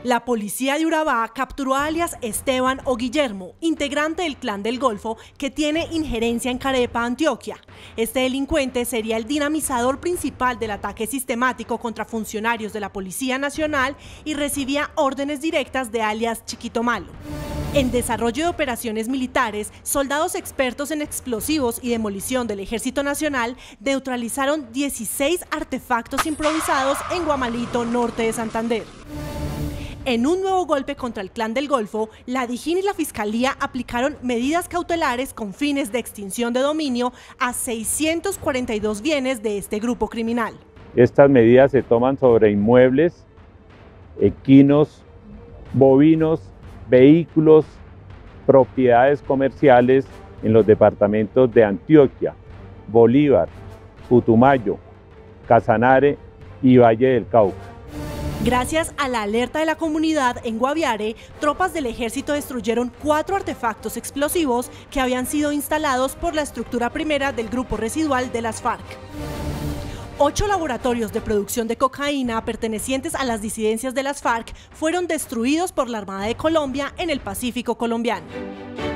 La policía de Urabá capturó a alias Esteban o Guillermo, integrante del Clan del Golfo, que tiene injerencia en Carepa, Antioquia. Este delincuente sería el dinamizador principal del ataque sistemático contra funcionarios de la Policía Nacional y recibía órdenes directas de alias Chiquito Malo. En desarrollo de operaciones militares, soldados expertos en explosivos y demolición del Ejército Nacional neutralizaron 16 artefactos improvisados en Guamalito, norte de Santander. En un nuevo golpe contra el Clan del Golfo, la DIJÍN y la Fiscalía aplicaron medidas cautelares con fines de extinción de dominio a 642 bienes de este grupo criminal. Estas medidas se toman sobre inmuebles, equinos, bovinos, vehículos, propiedades comerciales en los departamentos de Antioquia, Bolívar, Putumayo, Casanare y Valle del Cauca. Gracias a la alerta de la comunidad en Guaviare, tropas del ejército destruyeron 4 artefactos explosivos que habían sido instalados por la estructura primera del grupo residual de las FARC. 8 laboratorios de producción de cocaína pertenecientes a las disidencias de las FARC fueron destruidos por la Armada de Colombia en el Pacífico colombiano.